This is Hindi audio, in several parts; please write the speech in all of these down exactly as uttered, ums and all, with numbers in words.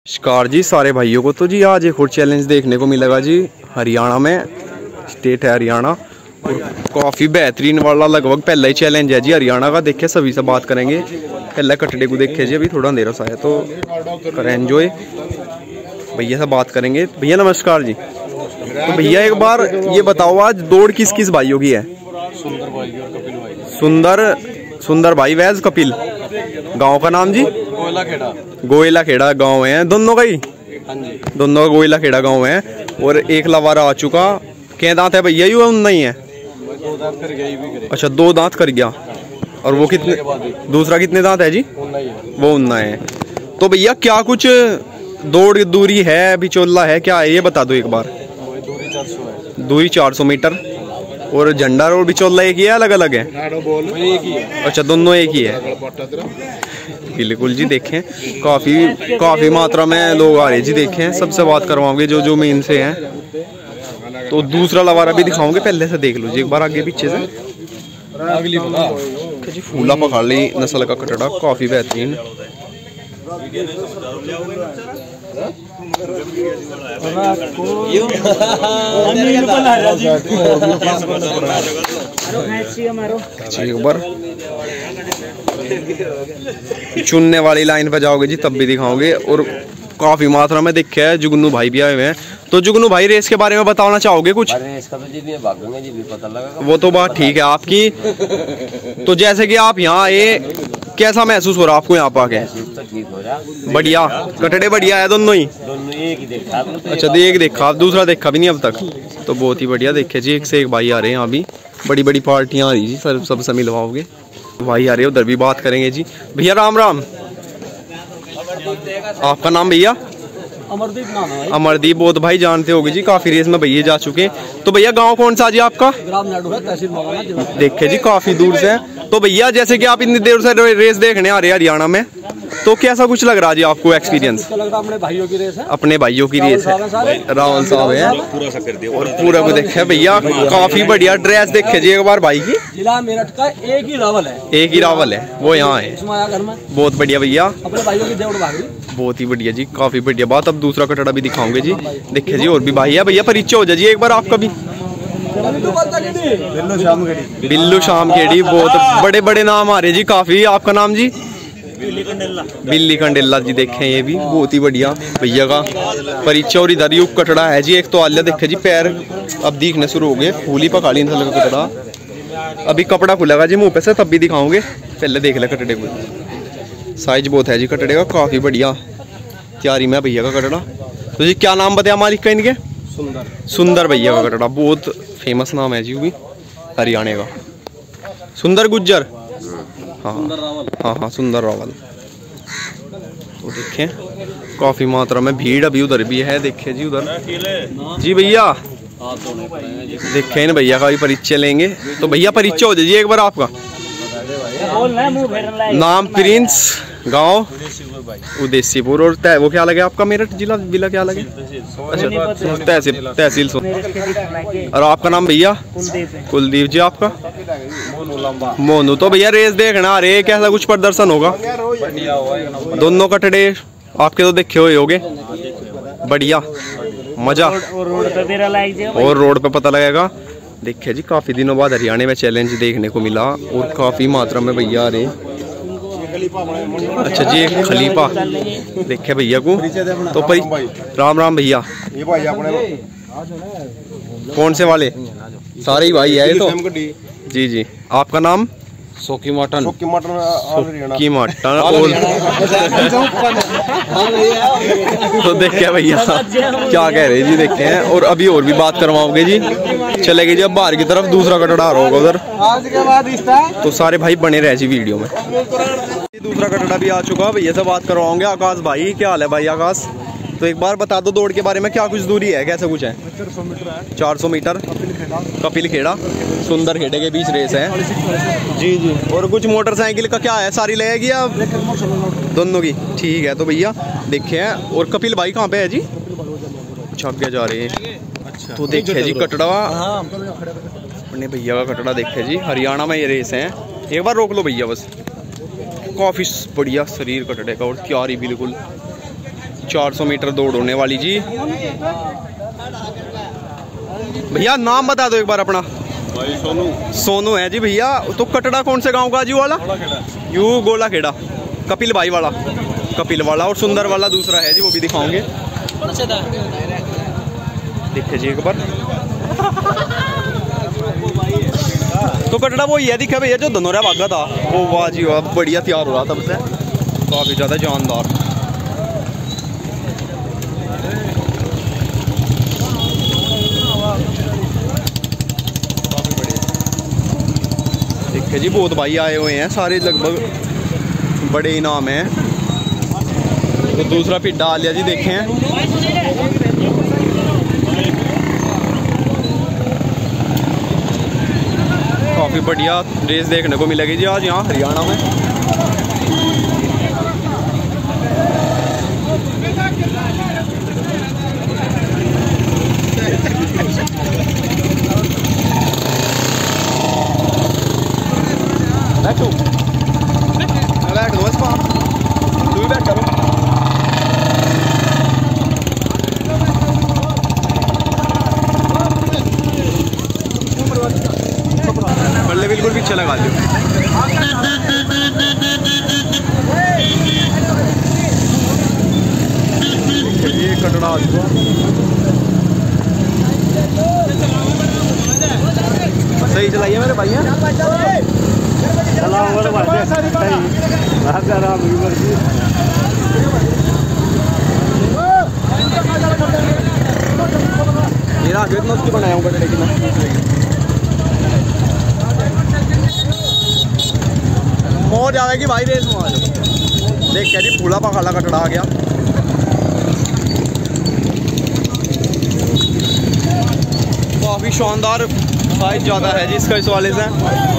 नमस्कार जी सारे भाइयों को। तो जी आज एक और चैलेंज देखने को मिलेगा जी। हरियाणा में स्टेट है हरियाणा और काफ़ी बेहतरीन वाला लगभग पहला ही चैलेंज है जी हरियाणा का। देखिए सभी से बात करेंगे। पहले कटड़े को देखे जी, अभी थोड़ा अंधेरा सा है तो करें एंजॉय। भैया से बात करेंगे। भैया नमस्कार जी। तो भैया एक बार ये बताओ आज दौड़ किस किस भाइयों की है? सुंदर भाई और कपिल भाई। सुंदर सुंदर भाई वैज कपिल। गांव का नाम जी? गोयला खेड़ा। गोयला खेड़ा गाँव है दोनों का ही? हाँ जी, दोनों का गोयला खेड़ा गाँव है। और एक लवारा आ चुका। क्या दांत है भैया? यू नहीं है? दो दांत कर गई भी करे। अच्छा दो दांत कर गया। और वो कितने, दूसरा कितने दांत है जी? उन्ना ही है। वो उन्ना है। तो भैया क्या कुछ दौड़ दूरी है, बिचौला है, क्या है ये बता दो एक बार। दूरी चार सौ है। दूरी चार सौ मीटर। और झंडा और बिचौला एक ही है, अलग अलग है? एक ही है। अच्छा दोनों एक ही है। बिल्कुल जी। देखें काफी काफी मात्रा में लोग आ रहे जी। देखें सबसे बात करवाओगे जो जो मेन से हैं। तो दूसरा लवारा भी दिखाओगे, पहले से देख लो जी एक बार आगे पीछे से। अगली बता जी फूला पखाड़ी नस्ल का कटड़ा काफी बेहतरीन। एक बार चुनने वाली लाइन पे जाओगे जी तब भी दिखाओगे। और काफी मात्रा में दिखे है। जुगनू भाई भी आए हुए हैं। तो जुगनू भाई रेस के बारे में बताना चाहोगे कुछ? रेस का तो जी भी भागूंगा जी भी पता लगा। वो तो बात ठीक है आपकी। तो जैसे कि आप यहाँ आए, कैसा महसूस हो रहा आपको यहाँ पाके? ठीक हो रहा। बढ़िया कटड़े बढ़िया है दोनों ही? दोनों एक ही देखा। अच्छा तो एक देखा, आप दूसरा देखा भी नहीं अब तक? तो बहुत ही बढ़िया। देखे जी एक से एक भाई आ रहे हैं। यहाँ भी बड़ी बड़ी पार्टियाँ आ रही जी। सर सबसे मिलवाओगे भाई आ रहे उधर भी बात करेंगे जी। भैया राम राम। आपका नाम भैया? अमरदीप नाम है। अमरदीप। बहुत भाई जानते होगे जी, काफी रेस में भैया जा चुके हैं। तो भैया गांव कौन सा जी आपका? ग्राम नाडू है, तहसील मवाना। देखे जी काफी दूर से। तो भैया जैसे कि आप इतनी देर से रेस देखने आ रहे हैं हरियाणा में, तो कैसा कुछ लग रहा जी आपको एक्सपीरियंस? अपने भाइयों की रेस है। अपने भाइयों की रेस है। रावल साहब है और पूरा को देखे भैया। काफी बढ़िया ड्रेस देखे जी एक बार भाई की। जिला मेरठ का एक ही रावल है। एक ही रावल है, वो यहाँ है। घर में बहुत बढ़िया भैया। अपने भाइयों की दौड़ भाग रही। बहुत ही बढ़िया जी, काफी बढ़िया बात। अब दूसरा कटड़ा भी दिखाओगे जी। देखिए जी और भी भाई है। भैया परिचय हो जाए जी एक बार आपका भी। बिल्लू शाम खेड़ी। बहुत बड़े बड़े नाम आ रहे जी काफी। आपका नाम जी? बिल्ली कंडेला जी। देखें ये भी बहुत ही बढ़िया भैया का परिचय। और इधर युग कटड़ा है जी एक। तो आलिया देखे जी पैर अब दिखने शुरू हो गए। फूली पकाली नस्ल का कटड़ा। अभी कपड़ा खुलेगा जी मुंह पे से तब भी दिखाओगे। पहले देख ले कटड़े को। साइज बहुत है जी कटड़े का, काफी बढ़िया तैयारी में भैया का कटड़ा। तो जी क्या नाम बताया मालिक का इनके? सुंदर। सुंदर भैया का कटड़ा। बहुत फेमस नाम है जी वो भी हरियाणा का। सुंदर गुज्जर। हाँ हाँ हाँ सुंदर रावल। तो देखें काफी मात्रा में भीड़ अभी उधर भी है। देखे जी उधर जी भैया। देखे इन भैया का भी परिचय लेंगे। तो भैया परिचय हो जाइए एक बार आपका। नाम प्रिंस, गांव उदेसीपुर। और वो क्या लगे आपका? मेरठ जिला जिला क्या लगे? अच्छा तहसील तहसील सो। और आपका नाम भैया? कुलदीप जी। आपका? मोनू। तो भैया रेस देखना आ रहे, कैसा कुछ प्रदर्शन होगा? दोनों कटड़े आपके तो देखे हुए होगे। बढ़िया मजा। और रोड पे पता लगेगा। देखिए जी काफी दिनों बाद हरियाणा में चैलेंज देखने को मिला और काफी मात्रा में भैया आ रहे। अच्छा जी एक खलीफा देखे भैया को। तो परी राम राम भैया। कौन से वाले? सारे ही भाई है तो। जी जी। आपका नाम? सोकी मटन। सोकी मटन की मटन। तो देखे भैया क्या कह रहे जी। देखे हैं और अभी और भी बात करवाओगे जी। चलेगी जी अब बाहर की तरफ। दूसरा कटड़ा आ रहा होगा उधर। तो सारे भाई बने रहे जी वीडियो में। दूसरा कटड़ा भी आ चुका। भैया से बात करवाओगे। आकाश भाई क्या हाल है भाई? आकाश तो एक बार बता दो दौड़ के बारे में, क्या कुछ दूरी है, कैसे कुछ है? चार सौ मीटर कपिल खेड़ा सुंदर खेड़े के बीच रेस है जी जी। और कुछ मोटरसाइकिल का क्या है, सारी लगेगी या दोनों की? ठीक है। तो भैया देखे हैं। और कपिल भाई कहाँ पे है जी? छक्के जा रहे हैं। तो देखे जी कटड़ा अपने भैया का कटड़ा। देखे जी हरियाणा में ये रेस है। एक बार रोक लो भैया बस। काफी बढ़िया शरीर कटड़े का और तैयारी बिल्कुल चार सौ मीटर दौड़ होने वाली जी। भैया नाम बता दो एक बार अपना। भाई सोनू। सोनू है जी भैया। तो कटड़ा कौन से गांव का जी वाला? यू गोला खेड़ा, कपिल भाई वाला, कपिल वाला। और सुंदर वाला दूसरा है जी, वो भी दिखाओगे। देखिए जी एक बार। तो कटड़ा वो ये दिखा भैया जो धनोरा भागा था वो। वाह जी वाह, बढ़िया तैयार हो रहा था सबसे, काफी ज्यादा जानदार। काफी बढ़िया। देखिए जी बहुत भाई आए हुए हैं, सारे लगभग बड़े इनाम हैं। तो दूसरा फिर डाल लिया जी, देखें काफी बढ़िया रेस देखने को मिलेगी जी आज यहाँ हरियाणा में। बैठो बैठ दो बस, तू भी बैठ करो। बल्ले बिल्कुल पीछे लगा दो। ये कटड़ा सही चलाइए मेरे भाई हैं। ये आगे इतना उसकी बनाया हूँ कटड़े की मैं। मौज आएगी भाई रेस में आज। देख क्या जी फूला पखाला कटड़ा आ गया। काफी शानदार साइज ज्यादा है जी इसका इस वाले से।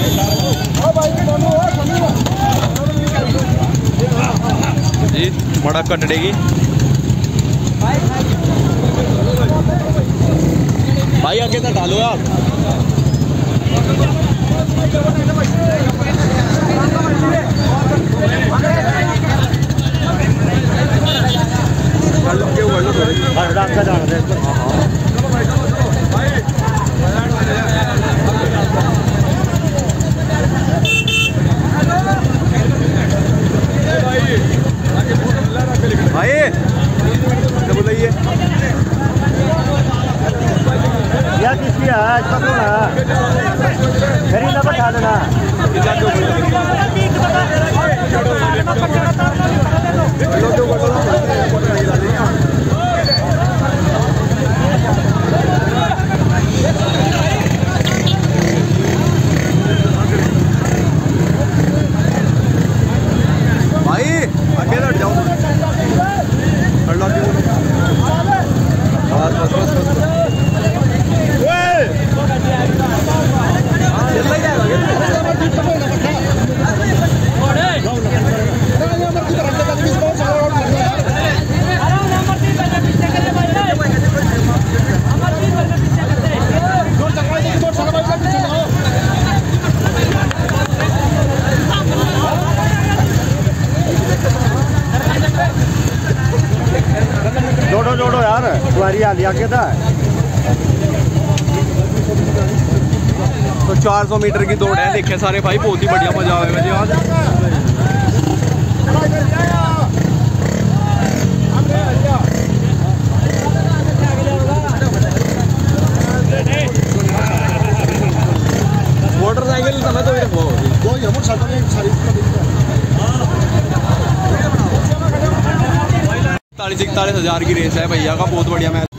जी बड़ा कटड़ेगी भाई, आगे तक डालो यार। भाई बोलिए या किसकी है आज पकड़ो ना, मेरी ना बता देना। भाई आगे लड़ जाओ। जोड़ो जोड़ो यार, तुम्हारी हाल आगे था। तो चार सौ मीटर की दौड़ है, देखे सारे भाई, बहुत ही बढ़िया मजा आएगा जी आज। मोटरसाइकिल समय तो रखो इकतालीस इकतालीस हजार की रेस है भैया का, बहुत बढ़िया मैच।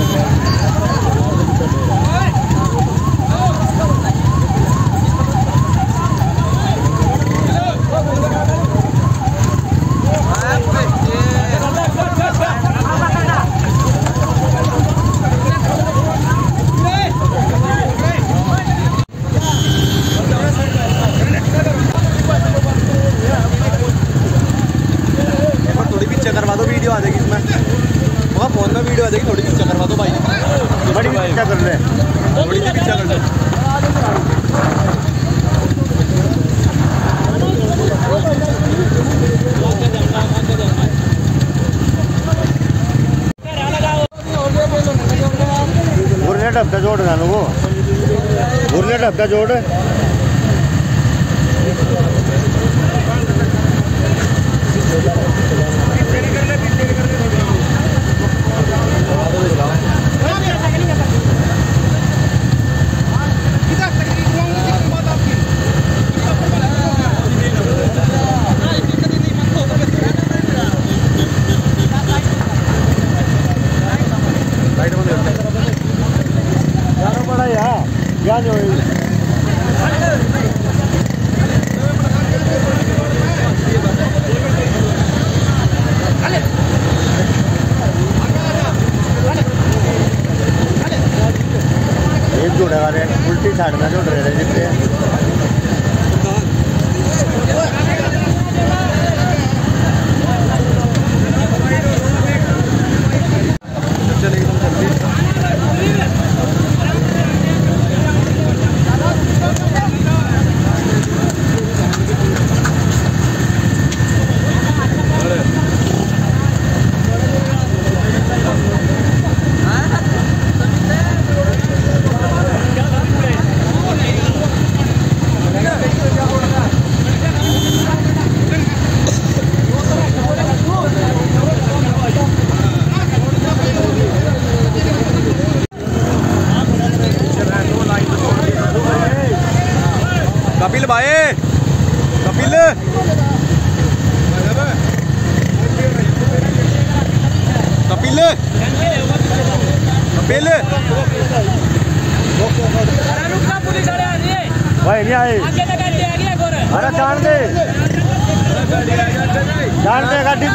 करवा दो, वीडियो आ जाएगी इसमें, वहाँ फोन में वीडियो आ जाएगी, थोड़ी पीछे करवा दो भाई। बड़ी पीछा कर ले, थोड़ी सी पीछे कर ले। ढपका जोड़ ना वो मुरली ढपका जोड़ क्या जो एक जोड़ा रहे उल्टी साइड में जोड़ रहे जितने कपिल भाई कपिल कपिल कपिल भाई नहीं आए अरे जान दे जान दे गाड़ी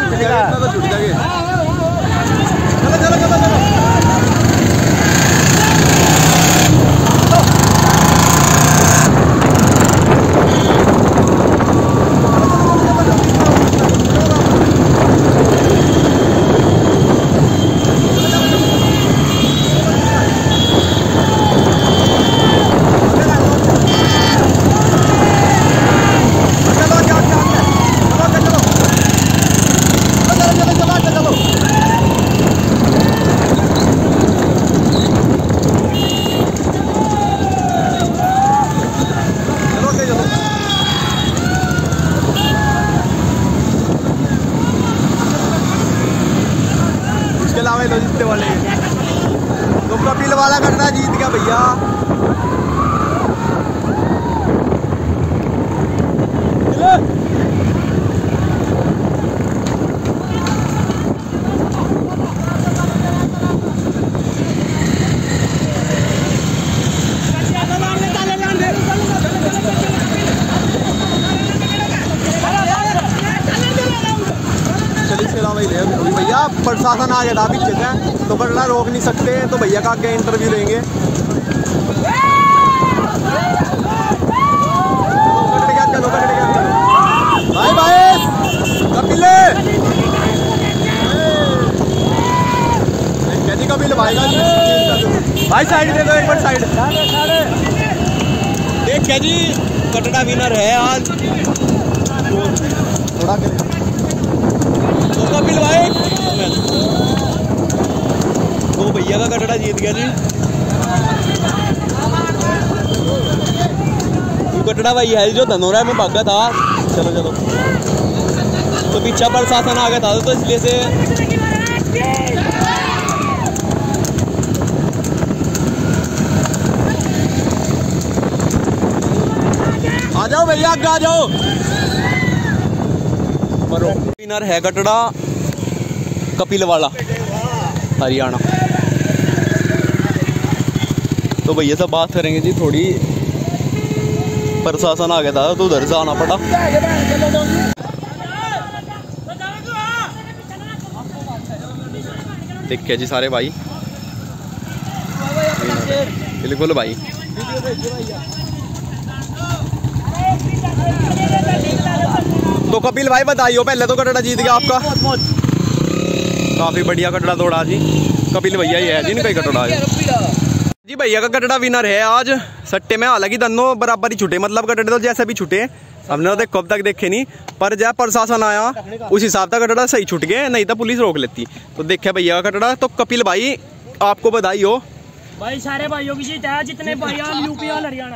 जीतने वाले तो कपिल वाला करना जीत गया भैया। भैया प्रशासन आ गया था पीछे से तो कटड़ा रोक नहीं सकते तो भैया का आगे इंटरव्यू लेंगे। भाई भाई कपिल जी कपिल भाई का भाई साइड दे दो एक बार साइड देख क्या जी कटड़ा विनर है आज थोड़ा तो कपिल भाई तो भैया का कटड़ा जीत गया जी। कटड़ा भाई है जो धनोरा में भागा था। चलो चलो तो पीछा प्रशासन आ गया था तो इसलिए से आ जाओ भैया आगे आ जाओ। विनर है कटड़ा कपिल वाला हरियाणा। तो भैया से बात करेंगे जी थोड़ी। प्रशासन आ गया था तो उधर से आना पड़ा। देखिए जी सारे भाई बिल्कुल भाई तो कपिल भाई बताइए पहले तो कटड़ा जीत गया आपका। काफी बढ़िया कटड़ा दौड़ा जी कपिल भैया ही है जी नहीं कई कटड़ा है जी। भैया का कटड़ा विनर है आज सट्टे में। हालांकि दोनों बराबर ही छूटे मतलब कटड़े तो जैसे भी छूटे हमने तो कब तक देखे नहीं पर जब प्रशासन आया उस हिसाब से कटड़ा सही छूट गए नहीं तो पुलिस रोक लेती। तो देखे भैया का कटड़ा। तो कपिल भाई आपको बधाई हो भाई सारे भाइयों की जीत है, जितने भाई यूपी और हरियाणा।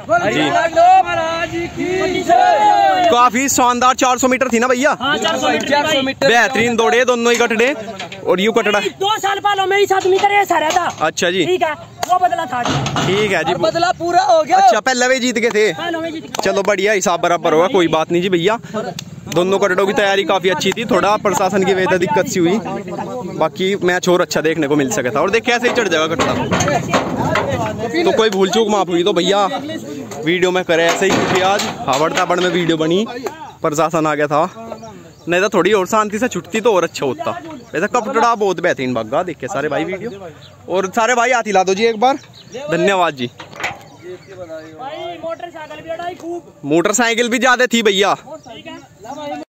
काफी शानदार चार सौ मीटर थी ना भैया? हाँ, चार सौ मीटर बेहतरीन दौड़े दोनों ही कटड़े। और यू कटड़ा दो साल पहले में ही सात मीटर ये सारा था। अच्छा जी, ठीक है, वो बदला था। ठीक है जी, बदला पूरा हो गया। अच्छा, पहले वे जीत गए थे। चलो बढ़िया, हिसाब बराबर होगा, कोई बात नहीं जी भैया। दोनों कटड़ों की तैयारी काफी अच्छी थी, थोड़ा प्रशासन की वजह से दिक्कत सी हुई, बाकी मैच और अच्छा देखने को मिल सका था। और देख कैसे ही चढ़ जाएगा कटड़ा। तो कोई भूल चूक माफ हुई तो भैया वीडियो में करे ऐसे ही, क्योंकि आज हावड़ ताबड़ में वीडियो बनी, प्रशासन आ गया था, नहीं तो थोड़ी और शांति से छुटती तो और अच्छा होता। वैसे कटड़ा बहुत बेहतरीन भागा, देखे सारे भाई वीडियो। और सारे भाई हाथ हिला दो जी एक बार, धन्यवाद जी। मोटरसाइकिल भी मोटरसाइकिल भी ज्यादा थी भैया।